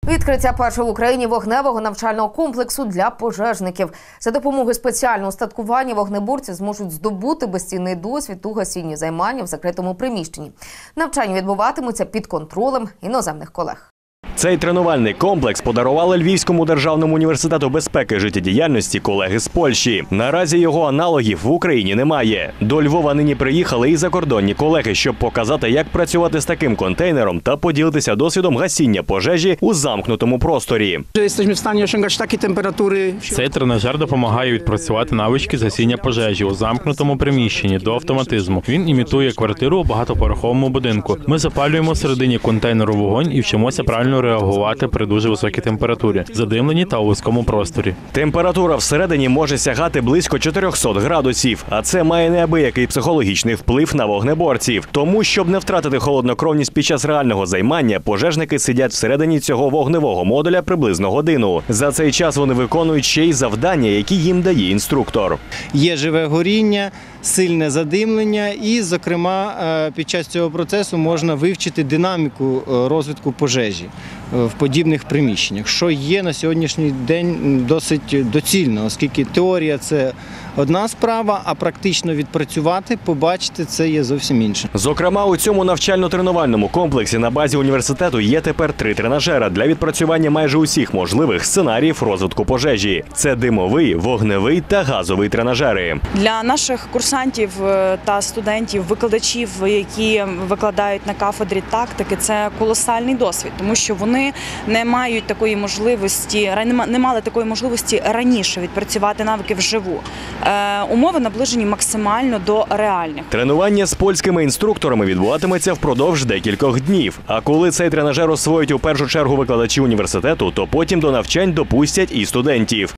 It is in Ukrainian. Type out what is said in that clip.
Відкриття першого в Україні вогневого навчального комплексу для пожежників. За допомогою спеціального устаткування вогнеборці зможуть здобути безцінний досвід у гасінні займання в закритому приміщенні. Навчання відбуватимуться під контролем іноземних колег. Цей тренувальний комплекс подарували Львівському державному університету безпеки і життєдіяльності колеги з Польщі. Наразі його аналогів в Україні немає. До Львова нині приїхали і закордонні колеги, щоб показати, як працювати з таким контейнером та поділитися досвідом гасіння пожежі у замкнутому просторі. Цей тренажер допомагає відпрацювати навички з гасіння пожежі у замкнутому приміщенні до автоматизму. Він імітує квартиру у багатоповерховому будинку. Ми запалюємо всередині контейнеру вогонь і вчимося правильно реагувати при дуже високій температурі, задимленні та у вузькому просторі. Температура всередині може сягати близько 400 градусів, а це має неабиякий психологічний вплив на вогнеборців. Тому, щоб не втратити холоднокровність під час реального займання, пожежники сидять всередині цього вогневого модуля приблизно годину. За цей час вони виконують ще й завдання, які їм дає інструктор. Є живе горіння, сильне задимлення і, зокрема, під час цього процесу можна вивчити динаміку розвитку пожежі в подібних приміщеннях, що є на сьогоднішній день досить доцільно, оскільки теорія – це одна справа, а практично відпрацювати, побачити – це є зовсім інше. Зокрема, у цьому навчально-тренувальному комплексі на базі університету є тепер 3 тренажера для відпрацювання майже усіх можливих сценаріїв розвитку пожежі. Це димовий, вогневий та газовий тренажери. Для наших курсантів та студентів, викладачів, які викладають на кафедрі тактики, це колосальний досвід, тому що вони не мають такої можливості, не мали такої можливості раніше відпрацювати навики вживу. Умови наближені максимально до реальних. Тренування з польськими інструкторами відбуватиметься впродовж декількох днів. А коли цей тренажер освоїть у першу чергу викладачі університету, то потім до навчань допустять і студентів.